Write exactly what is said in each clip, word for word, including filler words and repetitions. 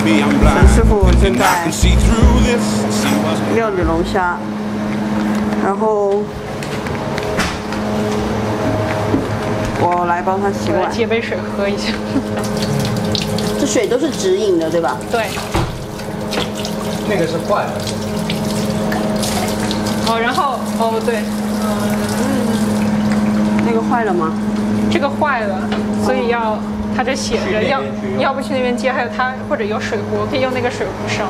陈师傅正在料理龙虾，然后我来帮他洗碗。 接杯水喝一下。 这水都是直饮的，对吧？ 对。 那个是坏的。 哦，然后哦对， 嗯，那个坏了吗？ 这个坏了，所以要。它这写着要要不去那边接，还有它或者有水壶，可以用那个水壶烧。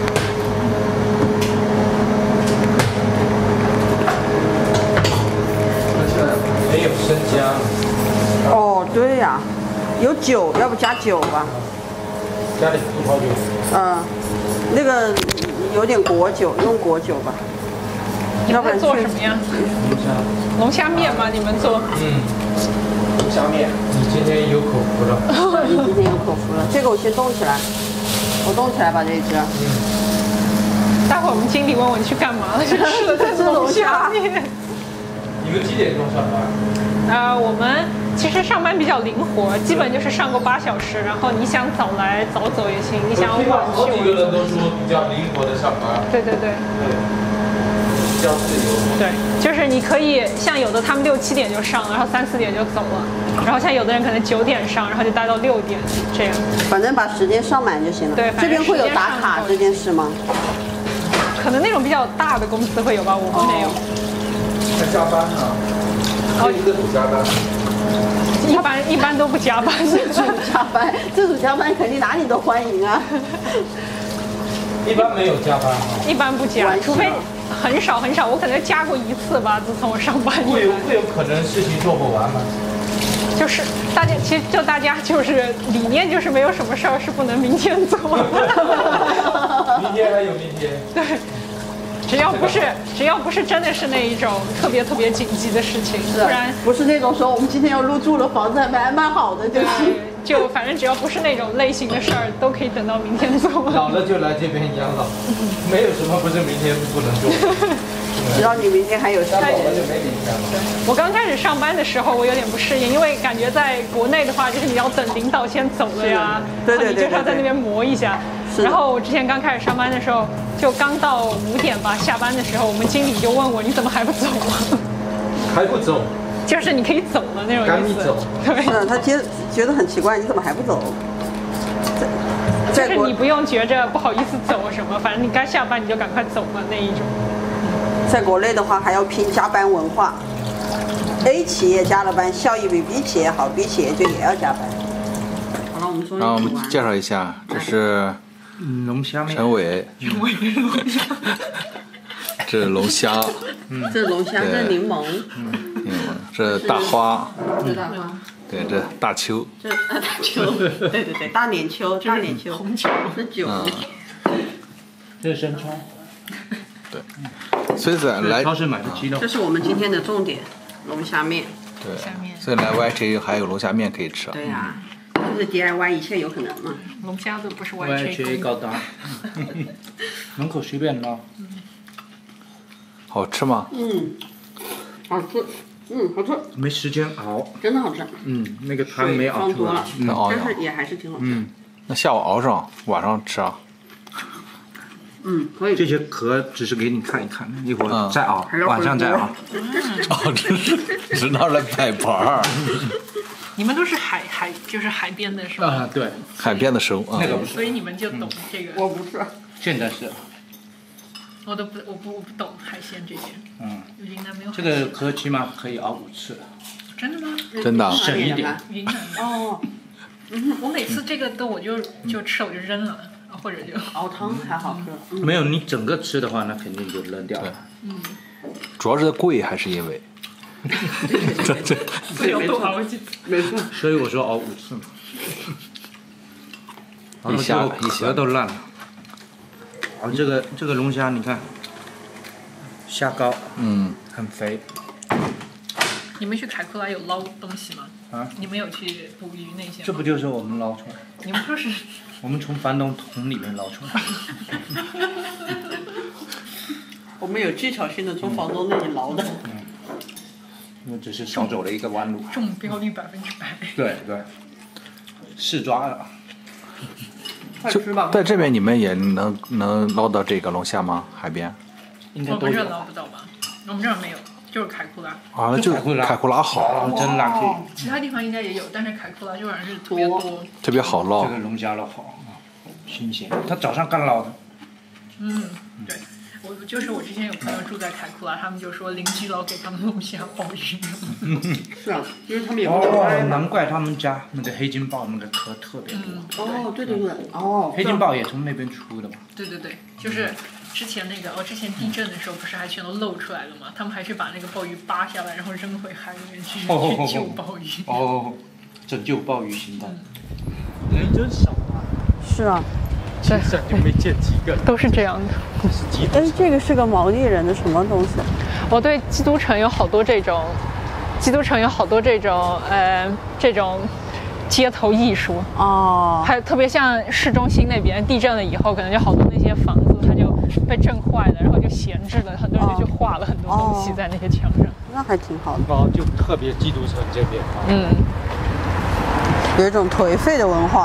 没有生姜。 哦，对呀、啊，有酒，要不加酒吧？ 加点葡萄酒。 嗯，那个有点果酒，用果酒吧。 你们在做什么呀？ 龙虾。 龙虾面吗？你们做？ 嗯。龙虾面，你今天有口福了。 你今天有口福了。这个我先冻起来，我冻起来吧这一只。 嗯。待会儿我们经理问我你去干嘛了，就吃了这龙虾面。 你们几点钟上班？ 呃，我们其实上班比较灵活，基本就是上个八小时，然后你想早来早走也行，你想晚去晚走。 好几个人都说比较灵活的上班。 对对对。 对。比较自由。 对，就是你可以像有的他们六七点就上了，然后三四点就走了，然后像有的人可能九点上，然后就待到六点这样。 反正把时间上满就行了。 对， 这边会有打卡这件事吗？ 可能那种比较大的公司会有吧，我们没有。 还加班呢？哦，一个组加班。 一般一般都不加班， 自主加班，自主加班肯定哪里都欢迎啊。 一般没有加班吗？ 一般不加，除非很少很少，我可能加过一次吧。自从我上班以来， 会有会有可能事情做不完吗？ 就是大家其实就大家就是理念就是没有什么事儿是不能明天做。 明天还有明天。 对，只要不是只要不是真的是那一种特别特别紧急的事情，不然不是那种说我们今天要入住了，房子还没安排好的，就是就反正只要不是那种类型的事儿，都可以等到明天做。 老了就来这边养老，没有什么不是明天不能做。 只要你明天还有事。 走了就没明天了。 我刚开始上班的时候，我有点不适应，因为感觉在国内的话，就是你要等领导先走了呀， 对对对， 你就是要在那边磨一下。然后我之前刚开始上班的时候，就刚到五点吧，下班的时候，我们经理就问我你怎么还不走啊？ 还不走？ 就是你可以走了那种意思。 赶紧走。 对。 是他觉觉得很奇怪，你怎么还不走？ 就是你不用觉着不好意思走什么，反正你该下班你就赶快走了那一种。 在国内的话还要拼加班文化 ，A 企业加了班，效益比 B 企业好 ，B 企业就也要加班。好了，我们终于。 然后我们介绍一下，这是龙虾面。 陈伟。 陈伟的龙虾。 这是龙虾。 嗯。这是龙虾，这是柠檬。 嗯。柠檬，这是大花。 这大花。 对，这大秋。 这大秋，对对对，大脸秋，大脸秋，红酒是酒。 这是生葱。 对，所以在来超市买的鸡肉。 这是我们今天的重点，龙虾面。 对，所以来 Y H A 还有龙虾面可以吃。 对呀、啊，就是 D I Y 一切有可能嘛。 龙虾都不是 Y H A 高档，门口随便捞。 好吃吗？ 嗯，好吃，嗯，好吃。 没时间熬。 真的好吃。 嗯，那个汤没熬出来， 嗯， 但是也还是挺好吃。嗯， 那下午熬上，晚上吃啊。 嗯，可以。 这些壳只是给你看一看，一会儿再熬，嗯、晚上再熬。 哦，这是是拿来摆盘儿。 你们都是海海，就是海边的是吧？ 啊，对， 海边的生物。 那个不是。 所以你们就懂这个。 我不是。 现在是。 我都不，我不，我不懂海鲜这些。嗯。云南没有。 这个壳起码可以熬五次。 真的吗？ 真的。 省一点。 云南。哦。嗯，我每次这个都我就就吃我就扔了。或者就熬汤还好吃、 嗯，没有你整个吃的话，那肯定就扔掉了。 嗯，主要是贵还是因为？ 这这这要多熬几次？ 没错。 所以我说熬五次嘛。 一下一壳都烂了。啊，这个这个龙虾你看，虾膏， 嗯， 很肥。 你们去凯库拉有捞东西吗？ 啊？ 你们有去捕鱼那些吗？ 这不就是我们捞出来？ 你们说是？ 我们从反斗桶里面捞出来。 我们有技巧性的从房东那里捞的。 嗯。我只是少走了一个弯路。 中标率百分之百。 对对。试抓了。 就快吃吧。 在这边你们也能能捞到这个龙虾吗？海边？ 我们这应该都有。 捞不到吧？我们这儿没有，就是凯库拉。 啊，就凯库拉凯库拉好， 哦，真垃圾。 其他地方应该也有，但是凯库拉就好像是特别多。 特别好捞这。个龙虾捞好，新鲜。他早上刚捞的。 嗯，对。我就是我之前有朋友住在凯库拉，他们就说邻居老给他们龙虾鲍鱼。 是啊，因为他们也不懂哦，难怪他们家那个黑金鲍那个壳特别多。 嗯， 哦，对对对，哦， 黑金鲍也从那边出的嘛。 对对对，就是之前那个哦，之前地震的时候不是还全都露出来了吗？他们还是把那个鲍鱼扒下来，然后扔回海里面去哦去救鲍鱼。 哦，拯救鲍鱼行动。 人真少啊， 是啊。 基本上就没见几个。 都是这样的。 哎，这个是个毛利人的什么东西？ 我对基督城有好多这种，基督城有好多这种呃这种街头艺术哦， 还有特别像市中心那边地震了以后，可能就好多那些房子它就被震坏了，然后就闲置了，很多人就去画了很多东西在那些墙上。 那还挺好的。 哦，就特别基督城这边啊。 嗯， 有一种颓废的文化。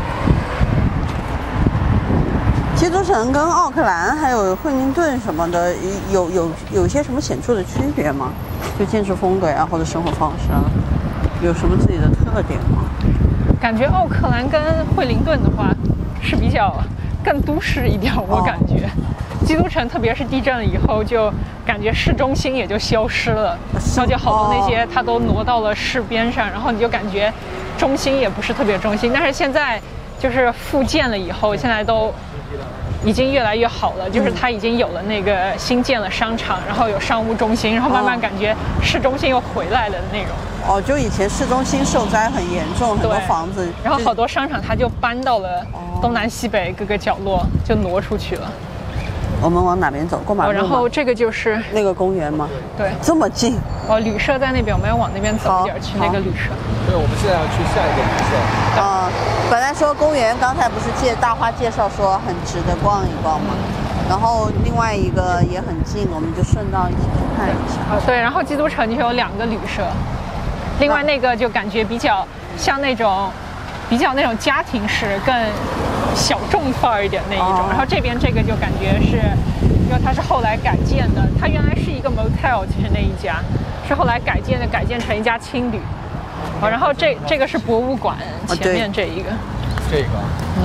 基督城跟奥克兰还有惠灵顿什么的有有有一些什么显著的区别吗？就建筑风格呀、或者生活方式啊，有什么自己的特点吗？ 感觉奥克兰跟惠灵顿的话是比较更都市一点，我感觉。哦、基督城特别是地震了以后，就感觉市中心也就消失了，然后就好多那些它都挪到了市边上，然后你就感觉中心也不是特别中心。但是现在就是复建了以后，现在都已经越来越好了，就是它已经有了那个新建了商场，然后有商务中心，然后慢慢感觉市中心又回来了的那种。 哦，就以前市中心受灾很严重，很多房子， 然后好多商场它就搬到了东南西北各个角落，就挪出去了。 我们往哪边走？过马路吗？ 然后这个就是那个公园吗？ 对， 这么近。 哦，旅社在那边，我们要往那边走一点去那个旅社。 对，我们现在要去下一个旅社。 啊、呃，本来说公园，刚才不是介大花介绍说很值得逛一逛吗？然后另外一个也很近，我们就顺道一起去看一下。 哦，对，然后基督城就有两个旅社，另外那个就感觉比较像那种。比较那种家庭式，更小众范儿一点那一种。Oh. 然后这边这个就感觉是，因为它是后来改建的，它原来是一个 motel， 其实那一家是后来改建的，改建成一家青旅。哦，然后这这个是博物馆，前面这一个。 Oh, 这个。嗯。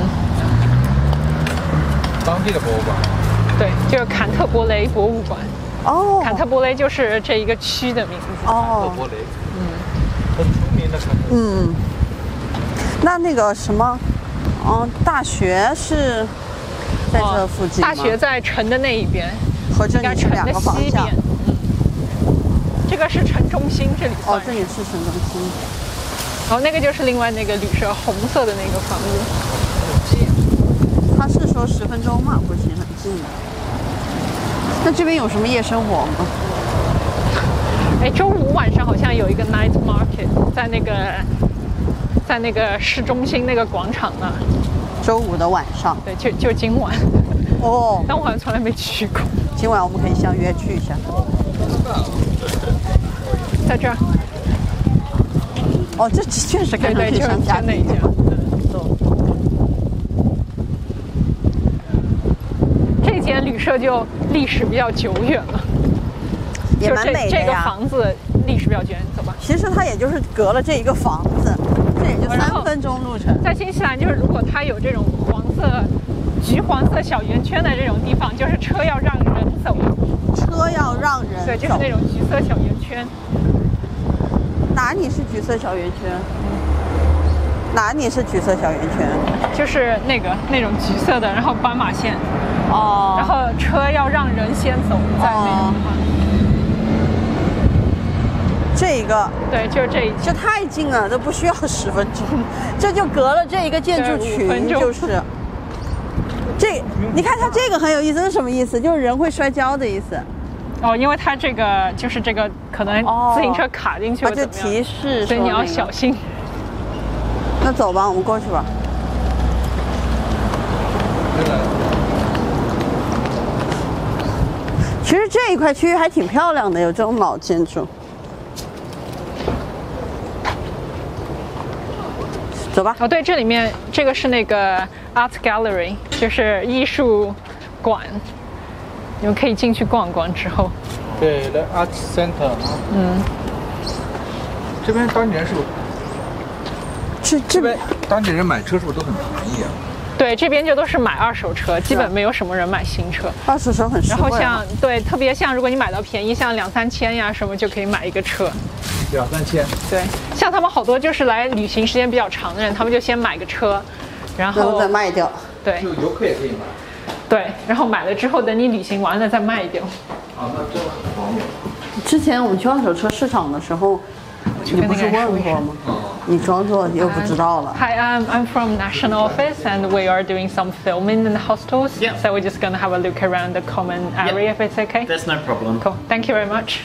当地的博物馆。 对，就是坎特伯雷博物馆。 哦。 坎特伯雷就是这一个区的名字。 哦。 坎特伯雷。嗯。很出名的坎特伯雷。 嗯。那那个什么，嗯，大学是在这附近吗？ 大学在城的那一边， 和这里是两个方向。 嗯，这个是城中心，这里哦，这里是城中心。 然后那个就是另外那个旅社，红色的那个房子。 他是说十分钟嘛，估计很近的。那这边有什么夜生活吗？ 哎，周五晚上好像有一个 night market， 在那个。在那个市中心那个广场那， 周五的晚上， 对，就就今晚。 哦， 但我好像从来没去过。 今晚我们可以相约去一下。 在这儿。 哦，这确实看上去像家那一家。这间旅社就历史比较久远了， 也蛮美的呀。 这个房子历史比较久远，走吧。 其实它也就是隔了这一个房子。这也就三分钟路程。 在新西兰，就是如果它有这种黄色、橘黄色小圆圈的这种地方，就是车要让人走。 车要让人走。 对，就是那种橘色小圆圈。 哪里是橘色小圆圈？哪里是橘色小圆圈？ 就是那个那种橘色的，然后斑马线。 哦。 然后车要让人先走，在那个地方。 这一个对，就是这一集， 这太近了，这不需要十分钟，这就隔了这一个建筑群，就是这。你看它这个很有意思，是什么意思？就是人会摔跤的意思。 哦，因为它这个就是这个可能自行车卡进去了， 就提示， 所以你要小心。 那走吧，我们过去吧。其实这一块区域还挺漂亮的，有这种老建筑。 走吧。 哦，对，这里面这个是那个 Art Gallery， 就是艺术馆，你们可以进去逛逛。之后， 对，The Art Center。 嗯， 这边当地人是不是？ 这这边当地人买车是不是都很便宜啊？ 对，这边就都是买二手车，基本没有什么人买新车。 二手车很实惠啊。 然后像对，特别像如果你买到便宜，像两三千呀什么就可以买一个车。 两三千。 对，像他们好多就是来旅行时间比较长的人，他们就先买个车，然然后后再卖掉。 对就游客也可以买。 对，然后买了之后，等你旅行完了再卖掉。 啊，那这个很方便。 之前我们去二手车市场的时候，你不是问过吗？你装作又不知道了。 Hi, I'm I'm from National Office, and we are doing some filming in the hostels. Yeah. So we're just gonna have a look around the common area, if it's okay. That's no problem. Cool. Thank you very much.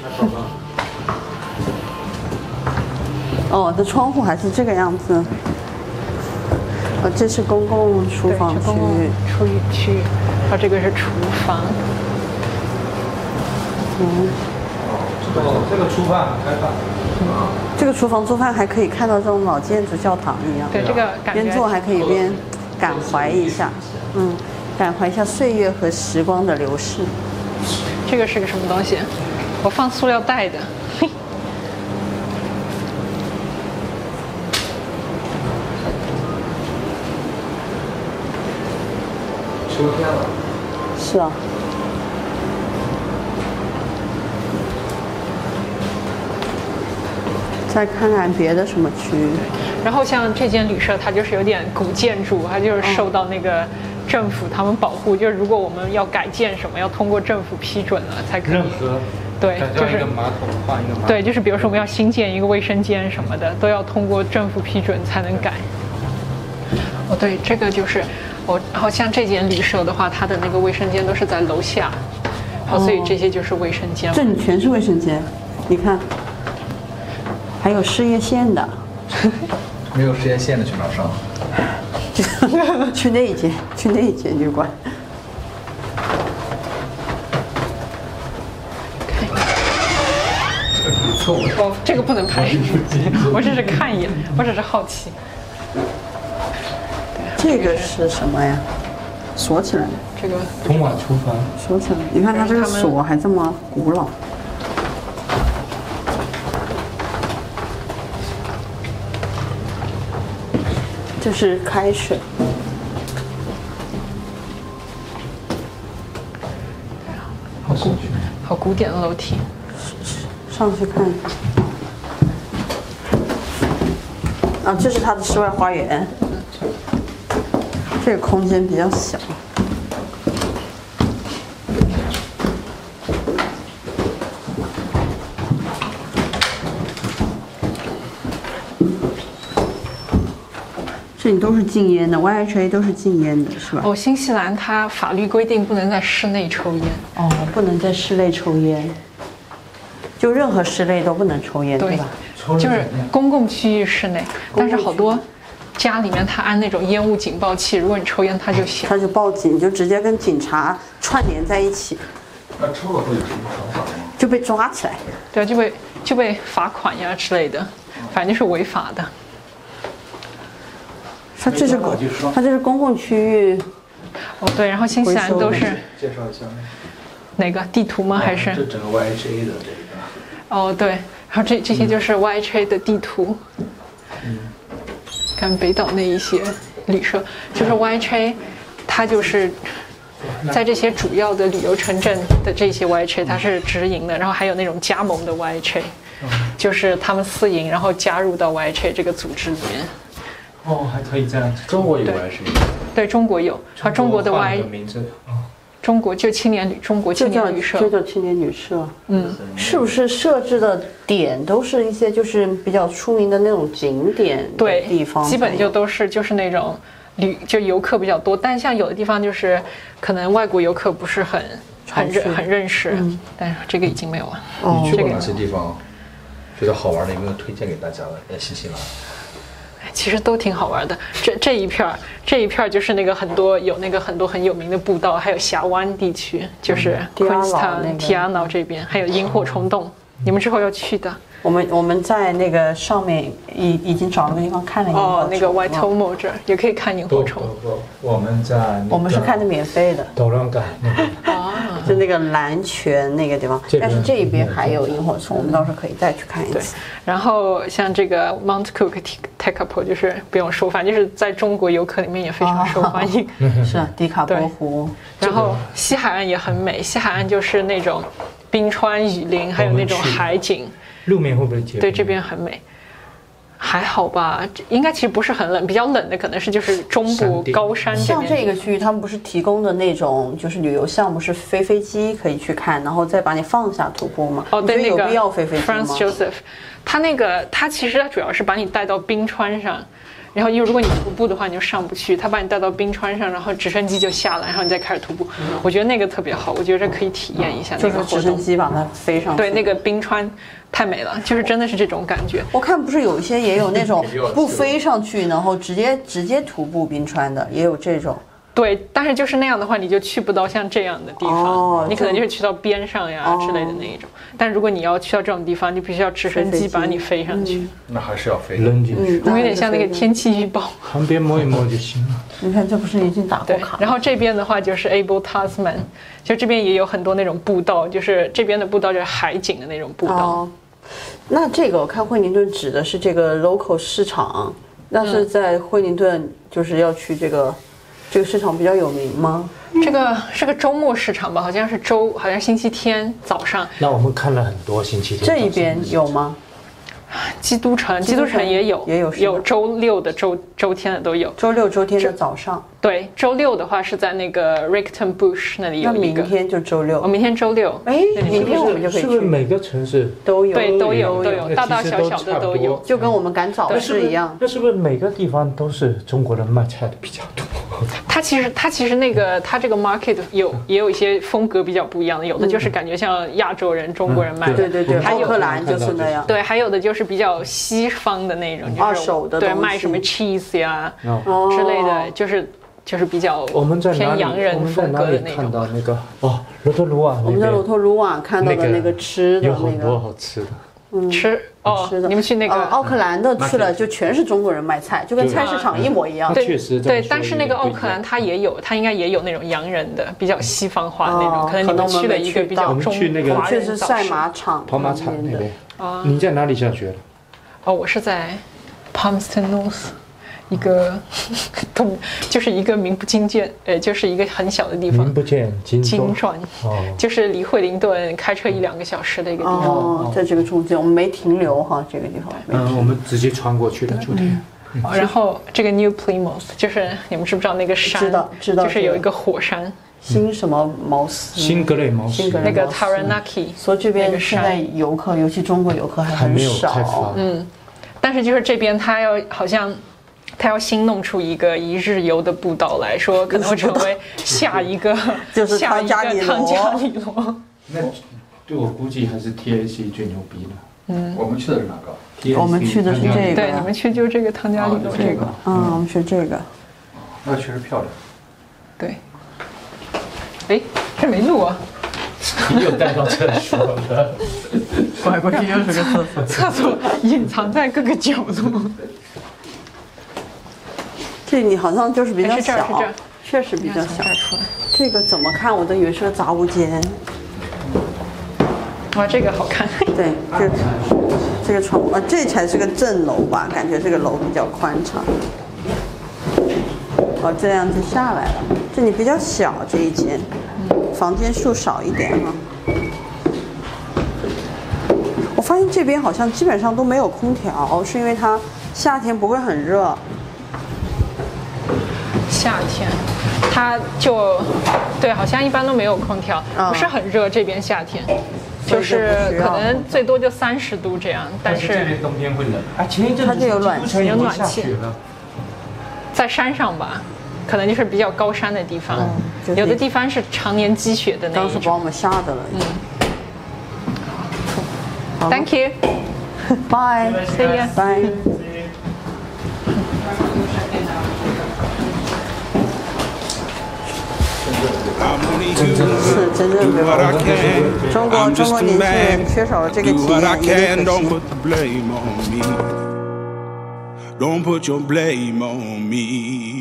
哦，这窗户还是这个样子。呃，这是公共厨对， 房区是公共域。 厨余区，然后这个是厨房。 嗯， 这个这个厨房很开放。 这个厨房做饭还可以看到这种老建筑教堂一样。 对，这个感觉边做还可以边感怀一下，嗯，感怀一下岁月和时光的流逝。 这个是个什么东西？我放塑料袋的。嘿， 秋天了。 是啊。再看看别的什么区域。 然后像这间旅社，它就是有点古建筑，它就是受到那个政府他们保护，就是如果我们要改建什么，要通过政府批准了才可以。 任何对， 改就是造一个马桶换一个马桶。 对，就是比如说我们要新建一个卫生间什么的，都要通过政府批准才能改。哦，对，这个就是我，然后像这间旅社的话，它的那个卫生间都是在楼下，然后所以这些就是卫生间。 这里全是卫生间，你看，还有事业线的。 没有实验线的去哪儿上？ 去那一间，去那一间旅馆。 哦，这个不能拍，我只是看一眼，我只是好奇。 这个是什么呀？锁起来的。 这个通往厨房。 锁起来，你看它这个锁还这么古老。这是开水。 好古，好古典的楼梯。 上去看。啊，这是它的室外花园。这个空间比较小。这里都是禁烟的 ，Y H A 都是禁烟的，是吧？ 哦，新西兰它法律规定不能在室内抽烟。 哦，不能在室内抽烟，就任何室内都不能抽烟，对吧？ 就是公共区域室内，但是好多家里面它安那种烟雾警报器，如果你抽烟它就响。 他就报警，就直接跟警察串联在一起， 那抽了会有什么惩罚吗？ 就被抓起来。 对，就被就被罚款呀之类的，反正就是违法的。 他这是他这是公共区域。 哦，对，然后新西兰都是介绍一下。 哪个地图吗？还是？ 这整个 Y H A 的这个。 哦，对，然后这这些就是 Y H A 的地图。嗯。看北岛那一些旅社，就是 Y H A， 它就是在这些主要的旅游城镇的这些 Y H A， 它是直营的，然后还有那种加盟的 Y H A， 就是他们私营，然后加入到 Y H A 这个组织里面。 哦，还可以这样。 中国有 Y H A。 对，中国有，和中国的 Y， 中国就青年旅，中国青年旅社， 这叫青年旅社。 嗯， 是不是设置的点都是一些就是比较出名的那种景点的地方？ 基本就都是就是那种旅就游客比较多，但像有的地方就是可能外国游客不是很很认很认识，嗯，但是这个已经没有了。 哦， 你去过哪些地方？觉得好玩的有没有推荐给大家的？在新西兰？ 其实都挺好玩的。这这一片儿，这一片儿就是那个很多有那个很多很有名的步道，还有峡湾地区，就是 Queenstown、Te Anau 这边，还有萤火虫洞。你们之后要去的。 我们我们在那个上面已已经找了个地方看了萤火虫哦，那个了 Waitomo 这儿也可以看萤火虫。 不不，我们在那个我们是看的免费的， 斗龙岗那边。 啊， 就那个蓝泉那个地方， 这边但是这边还有萤火虫，我们到时候可以再去看一对次。。 然后像这个 Mount Cook Tekapo 就是不用说，反正就是在中国游客里面也非常受欢迎。 是啊，迪卡波湖， 然后西海岸也很美，西海岸就是那种冰川、雨林，还有那种海景。 路面会不会结冰？ 对，这边很美。还好吧，应该其实不是很冷，比较冷的可能是就是中部山地高山这像边。 这个区域，他们不是提供的那种就是旅游项目，是飞飞机可以去看，然后再把你放下徒步吗？ 哦，对，那个你觉得有必要飞飞机 Franz 吗？ Joseph，他那个他其实他主要是把你带到冰川上，然后因为如果你徒步的话你就上不去，他把你带到冰川上，然后直升机就下来，然后你再开始徒步。我觉得那个特别好，我觉得可以体验一下就是直升那个活动。 机把它飞上去。 对，那个冰川太美了，就是真的是这种感觉。 我看不是有一些也有那种不飞上去，然后直接直接徒步冰川的，也有这种。 对，但是就是那样的话，你就去不到像这样的地方， 哦你可能就是去到边上呀、 哦之类的那一种。但如果你要去到这种地方，你必须要直升机把你飞上去， 那还是要飞的。 扔进去， 嗯， 我们有点像那个天气预报。 旁边摸一摸就行了。 你看，这不是已经打过对卡，？ 然后这边的话就是 Abel Tasman，就这边也有很多那种步道，就是这边的步道就是海景的那种步道。 哦，那这个我看惠灵顿指的是这个 local 市场，那是在惠灵顿就是要去这个这个市场比较有名吗？ 这个是个周末市场吧？好像是周，好像星期天早上。 那我们看了很多星期天。 这一边有吗？ 基督城，基督基督城城也有， 也有是吧有周六的、周周天的都有。 周六周天的早上， 对，周六的话是在那个 Rickton Bush 那里那有一个。 明天就周六哦，。明天周六。 哎， 那你明天我们就可以是不是去， 每个城市？ 都有， 对，都有都有， 那大大其实都小小的差不多都有。 就跟我们赶早那是不是市一样。 那是不是每个地方都是中国人卖菜的比较多？ 它其实它其实那个它这个 market 有也有一些风格比较不一样的，有的就是感觉像亚洲人、中国人卖的， 对对对，奥还有克兰就是那样。 对，还有的就是比较西方的那种，就是二手的对， 东西卖什么 cheese 呀哦之类的，就是就是比较我们在哪里？ 偏洋人我们在风哪里看格的那种。 到那个？哦，罗特鲁瓦那边。 我们在罗托鲁瓦看到的那个吃的那有很多个， 好吃的。 吃哦吃的， 你们去那个呃奥克兰的去了，就全是中国人卖菜，就跟菜市场一模一样。 对确实这么对， 说但是那个有点不一样奥克兰它也有，它应该也有那种洋人的，比较西方化的那种， 哦可能你们去了一个比较我们中去那个华这是赛人早市。 马场， 跑马场那边。 啊你在哪里上学的？ 哦，我是在 Palmerston North，一个都就是一个名不经见，呃，就是一个很小的地方名，不见经金传。 传， 哦， 就是离惠灵顿开车一两个小时的一个地方。 哦，在这个中间，我们没停留哈，这个地方。没嗯，我们直接穿过去的昨天。 哦然后这个 New Plymouth，就是你们知不知道那个山？ 知道知道就是有一个火山， 新什么毛斯？ 新格雷毛斯新格雷那个毛斯 Taranaki。 所以这那个边现在山游客，尤其中国游客还很还没有开发少。。 嗯，但是就是这边它要好像。它要新弄出一个一日游的步道来说，可能会成为下一个就是下一个汤加里罗汤加里罗。 那对我估计还是 T A C 最牛逼的。 我们去的是哪个？ T A C 我们去的是这个对，你们去就这个汤加里罗这个。 嗯，我们是这个。 那确实漂亮。 对。哎，这没录啊！ 又带到厕所了。 拐过去又是个厕所。 厕所隐藏在各个角落。 这里好像就是比较哎是这儿是小这儿， 确实比较小从这。儿出来。 这个怎么看我都以为是个杂物间。 哇，这个好看。 对，这这个窗啊，这才是个正楼吧？感觉这个楼比较宽敞。哦，这样就下来了。这里比较小这一间，房间数少一点哈。我发现这边好像基本上都没有空调，是因为它夏天不会很热。 夏天，它就对，好像一般都没有空调， 嗯不是很热。这边夏天所以就不就是需要可能最多就三十度这样，但这是边冬天会冷。啊，前一阵子它就有暖气基督城已经有暖气下雪了。 在山上吧，可能就是比较高山的地方， 就是有的地方是常年积雪的那当时把一种。 我们吓的了。嗯 Thank you， ，Bye， see you。 Bye。 是真正背包客。中国中国年轻人缺少了这个体验，也可惜。 Don't put your blame on me.